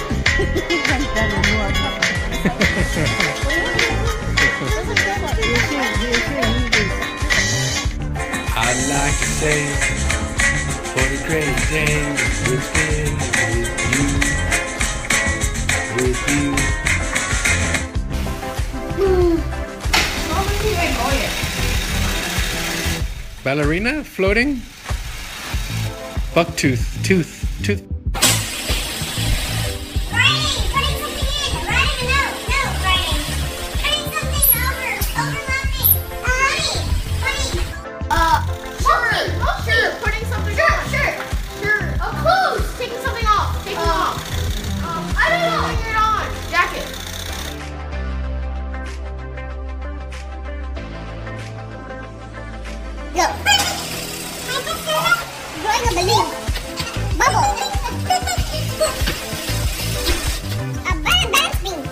I'd like to say what a great day it's been with you. Ballerina floating? Bucktooth, tooth. Go. Blowing a balloon. Bubble. A bird dancing.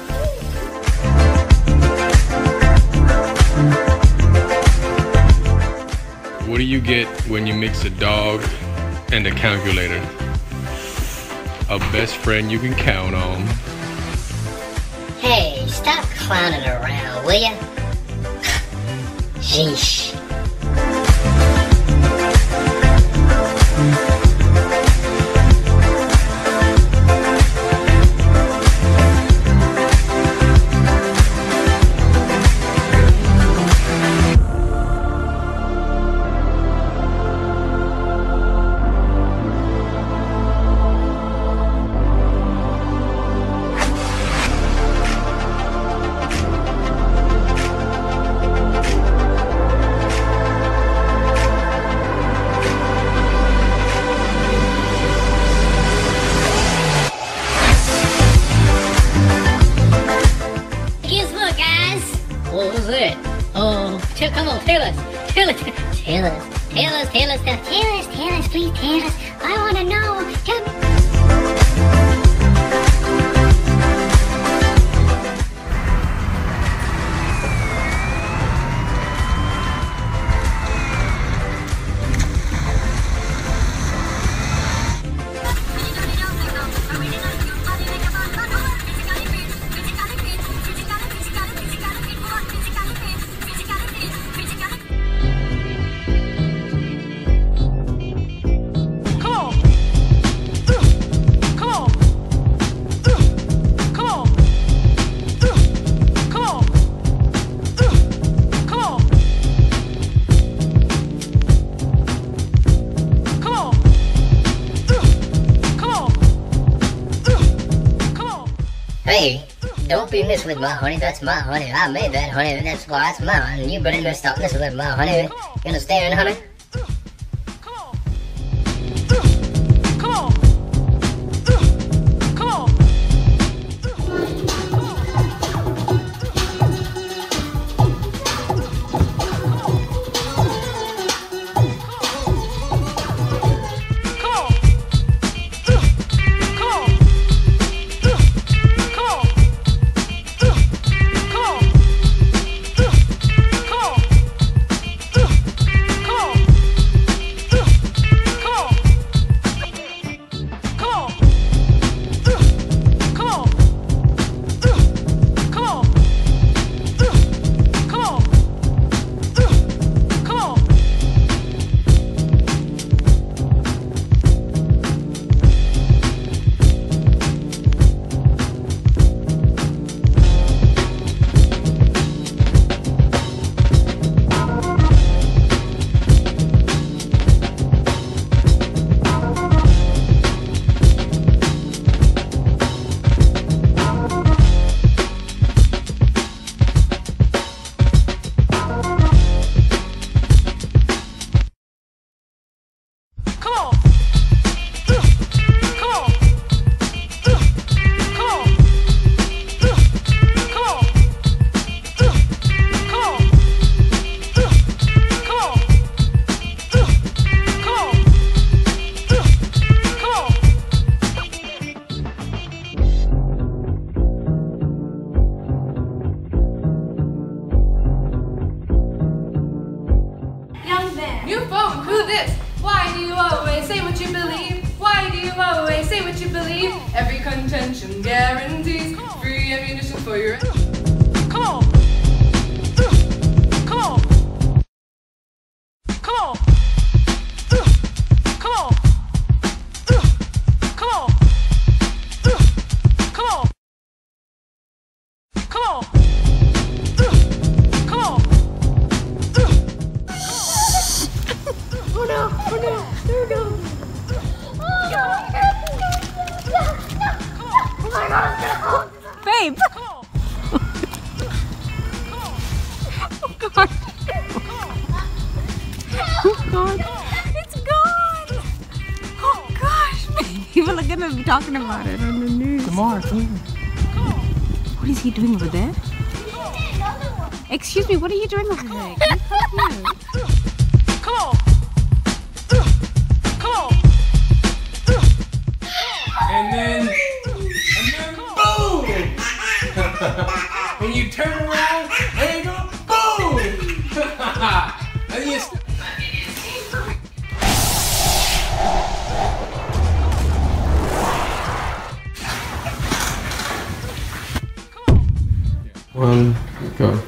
What do you get when you mix a dog and a calculator? A best friend you can count on. Hey, stop clowning around, will ya? Sheesh. What was it? Oh, come on, tell us, please tell us. I want to know. Tell me. Hey, don't be messing with my honey, that's my honey. I made that honey, that's why it's mine. And you better stop messing with my honey. You understand, honey? New phone, who this? Why do you always say what you believe? Why Why do you always say what you believe? Every contention guarantees free ammunition for your... Come on! Come on! Come on! Come on! Come on! Come on! Come on! Come on! Oh no! Oh no! There we go! Babe! Oh god! Oh god! It's gone! Oh gosh! People are gonna be talking about it on the news. Tomorrow, come here. What is he doing over there? Excuse me, what are you doing over there? Can you come here? Come on! Come on! And then boom! When you turn around, and you go boom! And then you One, go.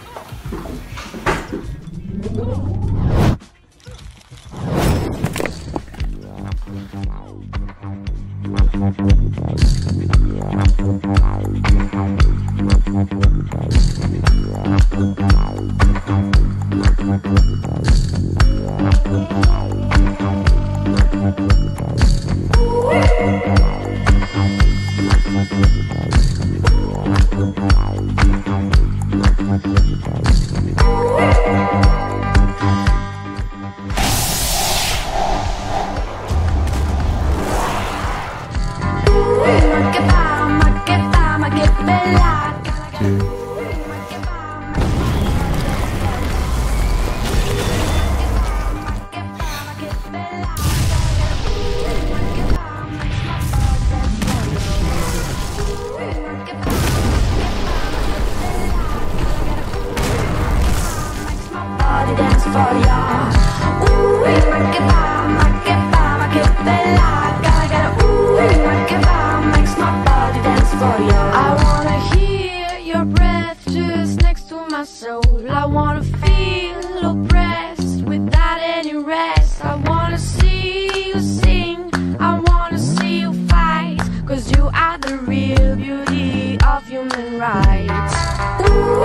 I wanna hear your breath just next to my soul. I wanna feel oppressed without any rest. I wanna see you sing, I wanna see you fight, 'cause you are the real beauty of human rights. Ooh,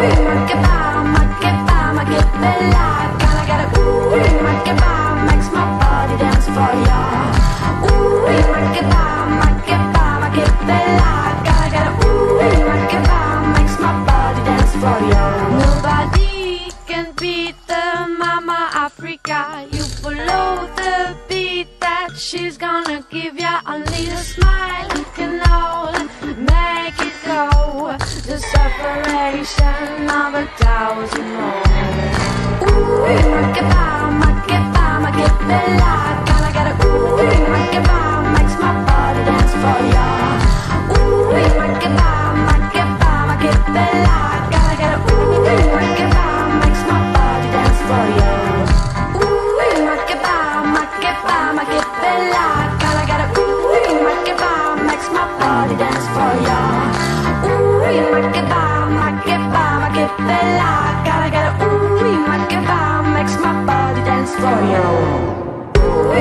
ma che bella, gotta get it. Ooh, ma che makes my body dance for ya. Ooh, ma che bella, gotta get it. Ooh, ma che makes my body dance for ya. Nobody can beat the Mama Africa. You follow the beat that she's gonna give ya. Only a smile can all make it go. The separation of 1,000 more. Ooh, ma che bella, gotta get it. Ooh, ma che makes my body dance for ya. Ooh, ma che bella, gotta get it. Ooh, ma che makes my body dance for ya. Ooh, ma che bella, gotta get it. Ooh, ma che makes my body dance for ya. Ooh, ma che bella, gotta get it. Ooh, ma che makes my body dance for ya.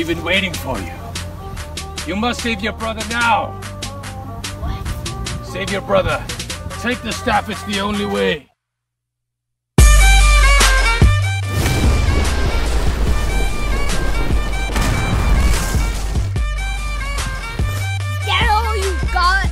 We've been waiting for you. You must save your brother now. What? Save your brother. Take the staff, it's the only way. Is that all you got?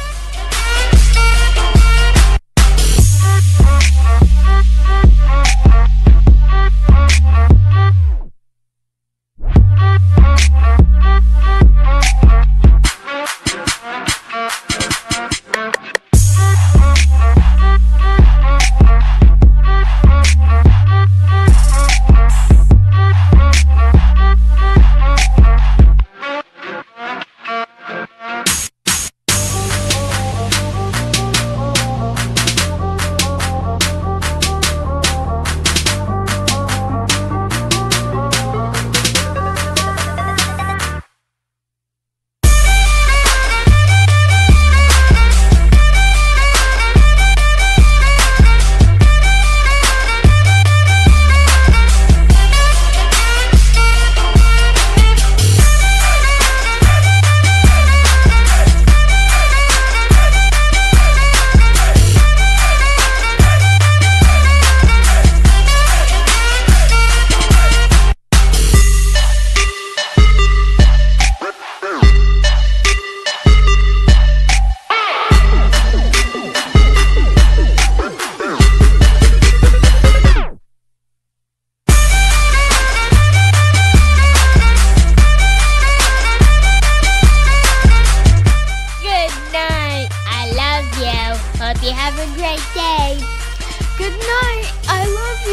Hope you have a great day. Good night. I love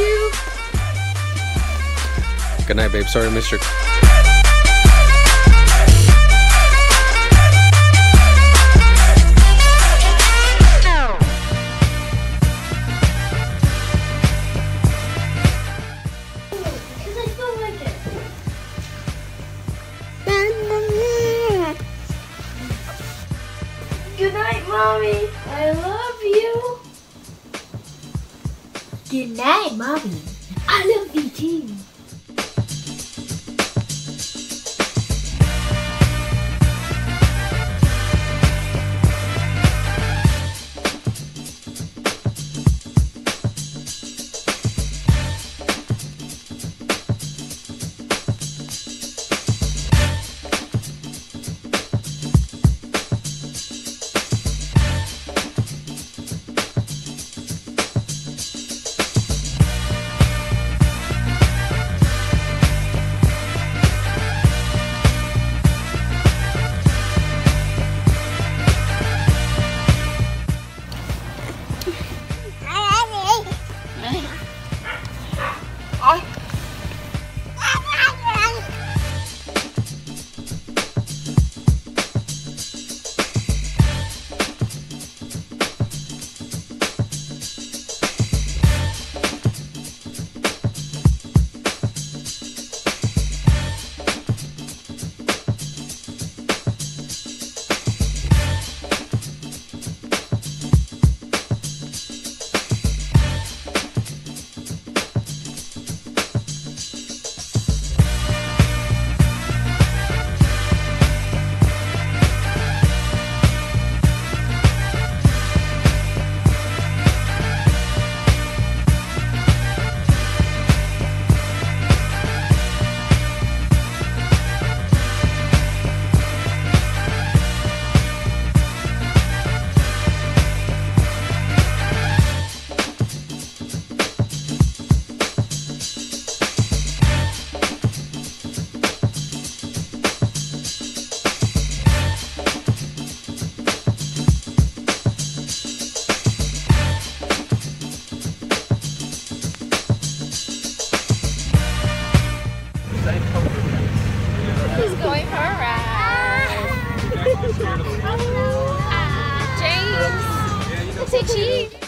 you. Good night, babe. Sorry, Mr. Good night, Mommy. I love you. Good night, Mommy. I love you too. He's going for a ride. James, say cheese.